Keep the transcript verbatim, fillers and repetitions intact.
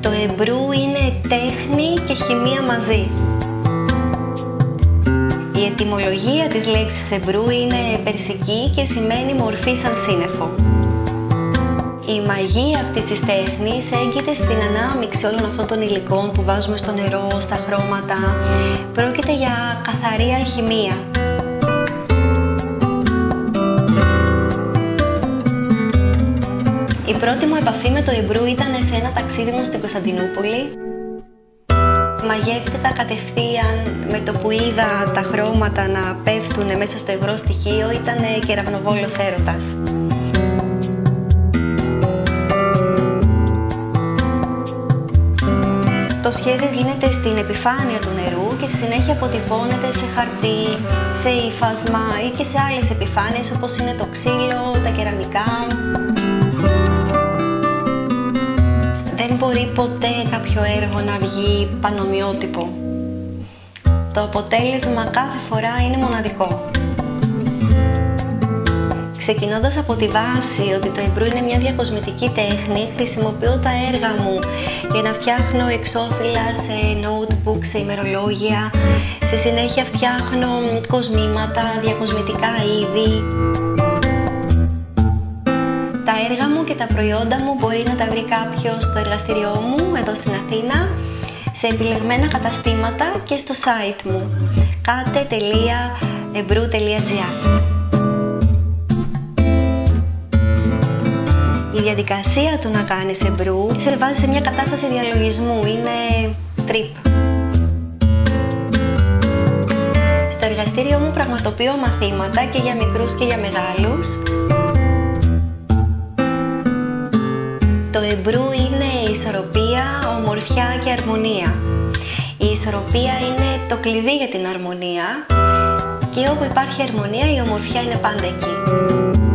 Το Ebru είναι τέχνη και χημεία μαζί. Η ετυμολογία της λέξης Ebru είναι περσική και σημαίνει μορφή σαν σύννεφο. Η μαγεία αυτής της τέχνης έγκυται στην ανάμειξη όλων αυτών των υλικών που βάζουμε στο νερό, στα χρώματα. Πρόκειται για καθαρή αλχημία. Η πρώτη μου επαφή με το Ebru ήταν σε ένα ταξίδι μου στην Κωνσταντινούπολη. Μαγεύτηκα κατευθείαν με το που είδα τα χρώματα να πέφτουν μέσα στο υγρό στοιχείο, ήταν κεραυνοβόλος έρωτας. Το σχέδιο γίνεται στην επιφάνεια του νερού και στη συνέχεια αποτυπώνεται σε χαρτί, σε ύφασμα ή και σε άλλες επιφάνειες όπως είναι το ξύλο, τα κεραμικά. Δεν μπορεί ποτέ κάποιο έργο να βγει πανομοιότυπο. Το αποτέλεσμα κάθε φορά είναι μοναδικό. Ξεκινώντας από τη βάση ότι το Ebru είναι μια διακοσμητική τέχνη, χρησιμοποιώ τα έργα μου για να φτιάχνω εξώφυλλα σε notebook, σε ημερολόγια. Στη συνέχεια φτιάχνω κοσμήματα, διακοσμητικά είδη. Τα έργα μου και τα προϊόντα μου μπορεί να τα βρει κάποιος στο εργαστήριό μου, εδώ στην Αθήνα, σε επιλεγμένα καταστήματα και στο site μου κάτε τελεία ebru τελεία gr. Η διαδικασία του να κάνεις Ebru σε βάζει σε μια κατάσταση διαλογισμού, είναι trip. Στο εργαστήριό μου πραγματοποιώ μαθήματα και για μικρούς και για μεγάλους. Το Ebru είναι η ισορροπία, ομορφιά και αρμονία. Η ισορροπία είναι το κλειδί για την αρμονία και όπου υπάρχει αρμονία η ομορφιά είναι πάντα εκεί.